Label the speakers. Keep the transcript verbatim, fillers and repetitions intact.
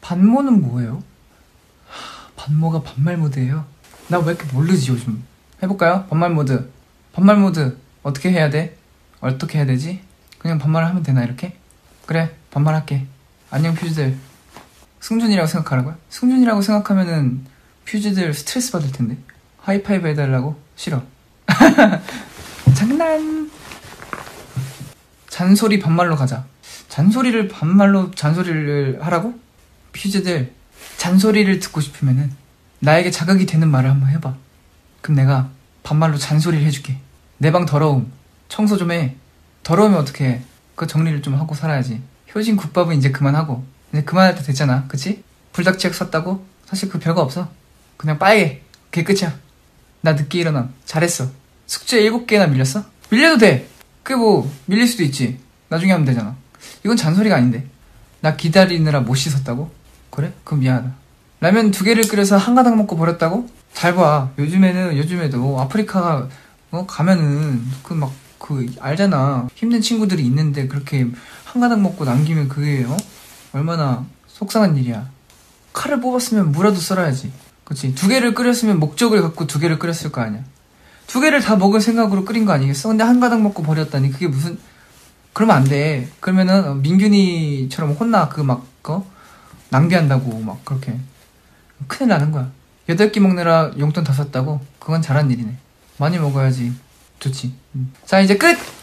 Speaker 1: 반모는 뭐예요? 반모가 반말 모드예요? 나 왜 이렇게 모르지 요즘. 해볼까요? 반말 모드. 반말 모드 어떻게 해야 돼? 어떻게 해야 되지? 그냥 반말을 하면 되나 이렇게? 그래 반말할게. 안녕 퓨즈들. 승준이라고 생각하라고요? 승준이라고 생각하면은 퓨즈들 스트레스 받을 텐데. 하이파이브 해달라고? 싫어. 장난. 잔소리 반말로 가자. 잔소리를 반말로 잔소리를 하라고? 퓨즈들 잔소리를 듣고 싶으면은 나에게 자극이 되는 말을 한번 해봐. 그럼 내가 반말로 잔소리를 해줄게. 내 방 더러움 청소 좀 해. 더러우면 어떡해. 그 정리를 좀 하고 살아야지. 효진 국밥은 이제 그만하고. 이제 그만할 때 됐잖아 그치? 불닭치약 샀다고? 사실 그 별거 없어. 그냥 빨개. 그게 끝이야. 나 늦게 일어나. 잘했어. 숙제 일곱 개나 밀렸어? 밀려도 돼. 그게 뭐 밀릴 수도 있지. 나중에 하면 되잖아. 이건 잔소리가 아닌데. 나 기다리느라 못 씻었다고? 그래? 그럼 미안하다. 라면 두 개를 끓여서 한 가닥 먹고 버렸다고? 잘 봐. 요즘에는 요즘에도 아프리카 어? 가면은 그 막 그 알잖아. 힘든 친구들이 있는데 그렇게 한 가닥 먹고 남기면 그게 어? 얼마나 속상한 일이야. 칼을 뽑았으면 무라도 썰어야지. 그치? 두 개를 끓였으면 목적을 갖고 두 개를 끓였을 거 아니야. 두 개를 다 먹을 생각으로 끓인 거 아니겠어? 근데 한 가닥 먹고 버렸다니 그게 무슨. 그러면 안 돼. 그러면은 민균이처럼 혼나. 그 막 어? 낭비한다고 막 그렇게 큰일 나는 거야. 여덟 개 먹느라 용돈 다 썼다고? 그건 잘한 일이네. 많이 먹어야지 좋지. 음. 자 이제 끝!